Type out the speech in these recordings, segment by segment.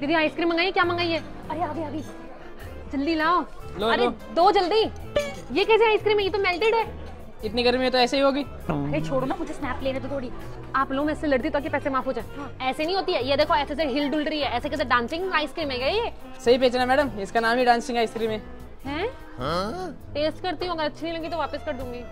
दीदी आइसक्रीम मंगाई, क्या मंगाई है? अरे आ गई जल्दी लाओ। अरे लो। दो जल्दी। ये कैसे आइसक्रीम है? ये तो मेल्टेड है। इतनी गर्मी में तो ऐसे ही होगी। अरे छोड़ो ना, मुझे स्नैप लेने दो थोड़ी। आप लोग मैं इससे लड़ती तो कि पैसे माफ हो जाए। हाँ, ऐसे नहीं होती है। ये देखो ऐसे से हिल डुल रही है, ऐसे कैसे डांसिंग आइसक्रीम है क्या ये? सही बेचना मैडम, इसका नाम ही डांसिंग आइसक्रीम है। हैं? टेस्ट करती हूँ, अगर अच्छी नहीं लगी तो वापस कर दूंगी।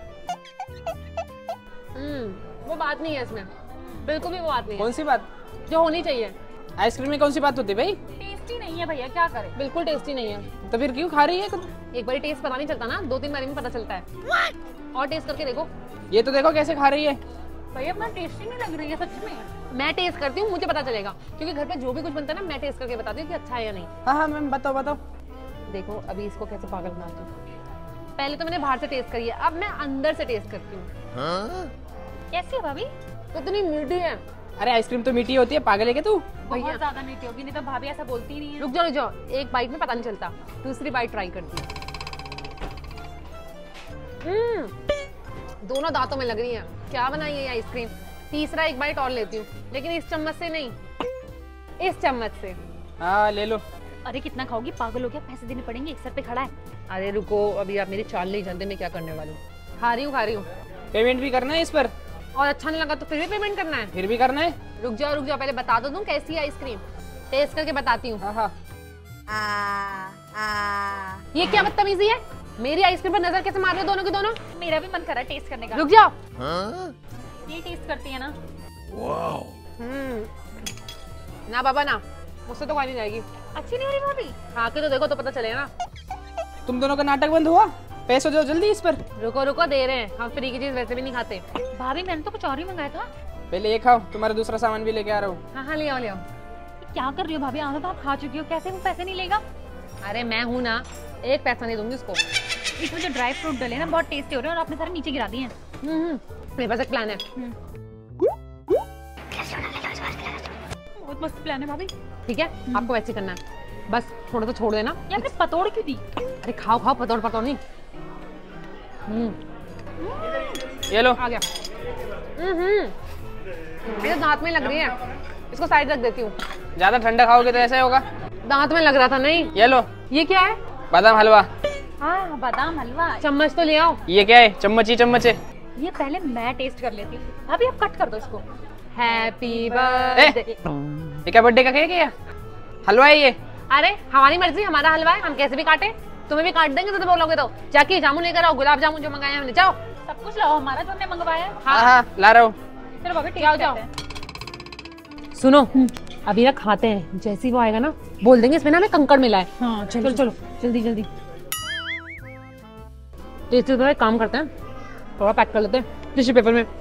वो बात नहीं है इसमें, बिल्कुल भी वो बात नहीं है। कौन सी बात? जो होनी चाहिए। आइसक्रीम में कौन सी बात होती है भाई? टेस्टी नहीं है भैया, क्या करें? बिल्कुल टेस्टी नहीं है। तो फिर क्यों खा रही है? एक बार टेस्ट पता नहीं चलता ना, 2-3 बार में पता चलता है। और टेस्ट करके देखो। ये तो देखो कैसे खा रही है। भैया अपना टेस्टी नहीं लग रही है सच में। मैं टेस्ट करती हूँ, मुझे पता चलेगा, क्योंकि घर पे जो भी कुछ बनता है ना मैं टेस्ट करके बताती हूँ कि अच्छा है या नहीं। हाँ मैम बताओ। देखो अभी इसको कैसे पागल बनाती हूँ। पहले तो मैंने बाहर से टेस्ट करी है, अब मैं अंदर से टेस्ट करती हूँ। कैसी है भाभी? कितनी मीठी है। अरे आइसक्रीम तो मीठी होती है, पागल है क्या तू? बहुत ज्यादा मीठी होगी, नहीं तो भाभी ऐसा बोलती ही नहीं है। रुक जाओ, एक बाइट में पता नहीं चलता, दूसरी बाइट ट्राई करती हूँ। दोनों दांतों में लग रही है। क्या बनाई है ये आइसक्रीम? तीसरा एक बाइट और लेती हूँ, लेकिन इस चम्मच से नहीं, इस चम्मच से। हाँ ले लो। अरे कितना खाओगी? पागल हो गया? पैसे देने पड़ेंगे, एक सर पे खड़ा है। अरे रुको, अभी आप मेरी चाल नहीं जानते मैं क्या करने वाली हूँ। खा रही हूँ। पेमेंट भी करना है इस पर? और अच्छा नहीं लगा तो फिर भी पेमेंट करना है? फिर भी करना है। रुक जाओ, पहले बता दो तुम कैसी है आइसक्रीम, टेस्ट करके बताती हूँ। हाँ। ये क्या बदतमीजी है? मेरी आइसक्रीम पर नजर कैसे मार रहे हो दोनों के दोनों? मेरा भी मन कर रहा है टेस्ट करने का। रुक जाओ। ये टेस्ट करती है ना? ना बाबा ना, मुझसे तो खाई नहीं जाएगी। अच्छी नहीं हो रही भाभी? खा के तो देखो तो पता चलेगा ना। तुम दोनों का नाटक बंद हुआ? पैसे दो जल्दी इस पर। रुको दे रहे हैं, हम फ्री की चीज वैसे भी नहीं खाते। भाभी मैंने तो कुछ और ही मंगाया था। पहले ये खाओ, तुम्हारा दूसरा सामान भी लेके आ रहा हूँ। हाँ ले आओ। क्या कर रही हो भाभी? आधा तो आप खा चुकी हो, कैसे वो पैसे नहीं लेगा? अरे मैं हूँ ना, एक पैसा नहीं दूंगी उसको। इसमें जो ड्राई फ्रूट डले ना बहुत टेस्टी हो रहे हैं, और आपने सारे नीचे गिरा दिए हैं। मेरे पास एक प्लान है। बहुत मस्त प्लान है भाभी। ठीक है, आपको वैसे करना है, बस थोड़ा तो छोड़ देना। ये आपने पतोड़ क्यों दी? अरे खाओ पतोड़ नहीं। ये लो। आ गया। मेरे दांत में लग रही है, इसको साइड रख देती हूँ। ज्यादा ठंडा खाओगे तो ऐसा ही होगा। दांत में लग रहा था। नहीं ये लो। ये क्या है? बादाम हलवा। हाँ बादाम हलवा। चम्मच तो ले आओ। ये क्या है? चम्मच है। ये पहले मैं टेस्ट कर लेती हूँ। अभी आप कट कर दो इसको। Happy birthday. ये क्या बर्थडे का केक है? हलवा है ये? अरे हमारी मर्जी, हमारा हलवा है, हम कैसे भी काटे। तुम्हें भी काट देंगे तो बोलोगे तो। जाके जामुन लेकर आओ, गुलाब जामुन जो मंगाए हमने। जाओ सब कुछ लाओ, हमारा जो हमने मंगवाया है। हाँ ला रहा हूँ। चलो भाभी जाओ। सुनो अभी ना खाते हैं, जैसे ही वो आएगा ना बोल देंगे इसमें ना हमें कंकड़ मिला है। हाँ चलो जल्दी। टेस्टी तो एक काम करते हैं, थोड़ा पैक कर लेते हैं टिश्यू पेपर में।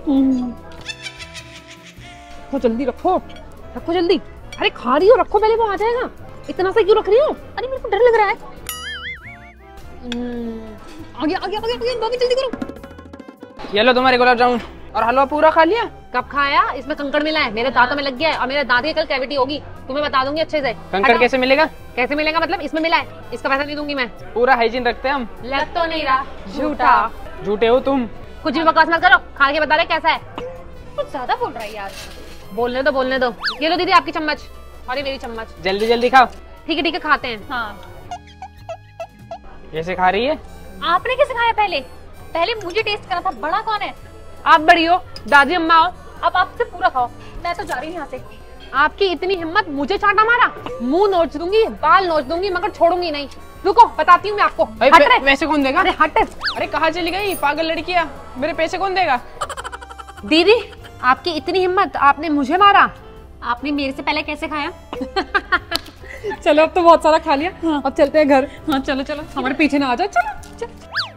तो जल्दी रखो जल्दी। अरे खा रही हो, रखो पहले, वो आ जाएगा। इतना सा क्यों रख रही हो? अरे मेरे को डर लग रहा है। आगे भाभी जल्दी करो। ये लो तुम्हारे गुलाब जामुन। और हलवा पूरा खा लिया? कब खाया? इसमें कंकड़ मिला है, मेरे दांतों में लग गया है, और मेरे दांत की कल कैविटी होगी, तुम्हें बता दूंगी अच्छे से। कंकड़ कैसे मिलेगा? कैसे मिलेगा मतलब? इसमें मिला है, इसका पैसा नहीं दूंगी मैं। पूरा हाइजीन रखते हैं हम। लग तो नहीं रहा। झूठा। झूठे हो तुम। कुछ भी बकवास मत करो, खा के बता रहे कैसा है। कुछ ज्यादा बोल रहा है यार। बोलने दो। ये लो दीदी आपकी चम्मच, और ये मेरी चम्मच। जल्दी खाओ। ठीक है खाते हैं। हाँ कैसे खा रही है? आपने कैसे खाया? पहले मुझे टेस्ट करना था। बड़ा कौन है? आप बड़ी हो, दादी अम्मा हो। अब आपसे पूरा खाओ, मैं तो जा रही हूँ यहाँ से। आपकी इतनी हिम्मत, मुझे चाटा मारा? मुंह नोच दूंगी, बाल नोच दूंगी, मगर छोड़ूंगी नहीं। रुको बताती हूँ मैं आपको। पैसे कौन देगा? अरे हट। अरे कहाँ चली गई पागल लड़कियाँ? मेरे पैसे कौन देगा? दीदी आपकी इतनी हिम्मत, आपने मुझे मारा? आपने मेरे से पहले कैसे खाया? चलो अब तो बहुत सारा खा लिया। हाँ। अब चलते हैं घर। हाँ चलो हमारे पीछे ना आ जाओ। चलो।